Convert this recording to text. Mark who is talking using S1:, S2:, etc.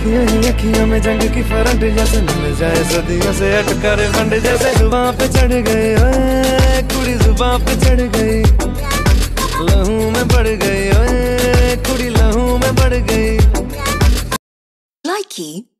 S1: अखियों ही अखियों में जंग की फरंट जैसे मिल जाए सदियों से अटका रे फंड जैसे जुबां पे चढ़ गए ओए कुड़ी जुबां पे चढ़ गई लहू में बढ़ गई ओए कुड़ी लहू में बढ़ गई।
S2: Likey